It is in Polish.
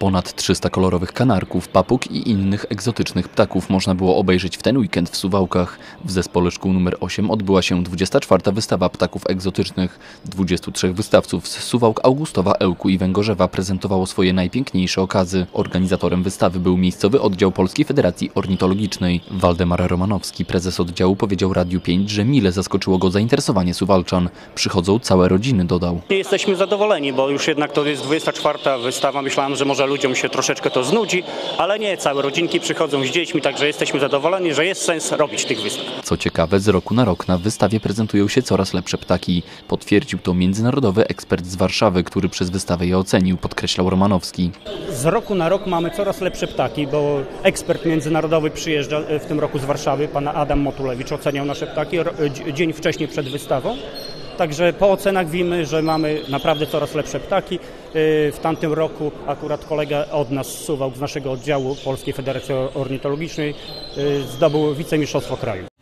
Ponad 300 kolorowych kanarków, papug i innych egzotycznych ptaków można było obejrzeć w ten weekend w Suwałkach. W Zespole Szkół nr 8 odbyła się 24. wystawa ptaków egzotycznych. 23 wystawców z Suwałk, Augustowa, Ełku i Węgorzewa prezentowało swoje najpiękniejsze okazy. Organizatorem wystawy był miejscowy oddział Polskiej Federacji Ornitologicznej. Waldemar Romanowski, prezes oddziału, powiedział Radiu 5, że mile zaskoczyło go zainteresowanie Suwalczan. Przychodzą całe rodziny, dodał. Jesteśmy zadowoleni, bo już jednak to jest 24. wystawa. Myślałem, że może ludziom się troszeczkę to znudzi, ale nie, całe rodzinki przychodzą z dziećmi, także jesteśmy zadowoleni, że jest sens robić tych wystaw. Co ciekawe, z roku na rok na wystawie prezentują się coraz lepsze ptaki. Potwierdził to międzynarodowy ekspert z Warszawy, który przez wystawę je ocenił, podkreślał Romanowski. Z roku na rok mamy coraz lepsze ptaki, bo ekspert międzynarodowy przyjeżdża w tym roku z Warszawy, pan Adam Motulewicz oceniał nasze ptaki dzień wcześniej przed wystawą. Także po ocenach widzimy, że mamy naprawdę coraz lepsze ptaki. W tamtym roku akurat kolega od nas z Suwałk, z naszego oddziału Polskiej Federacji Ornitologicznej, zdobył wicemistrzostwo kraju.